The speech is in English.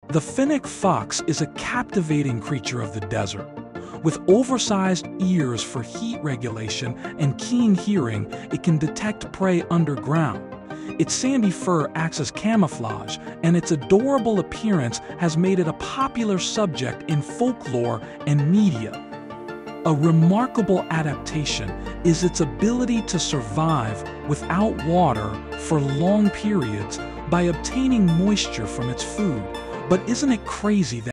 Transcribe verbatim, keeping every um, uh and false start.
The Fennec fox is a captivating creature of the desert. With oversized ears for heat regulation and keen hearing, it can detect prey underground. Its sandy fur acts as camouflage, and its adorable appearance has made it a popular subject in folklore and media. A remarkable adaptation is its ability to survive without water for long periods by obtaining moisture from its food. But isn't it crazy that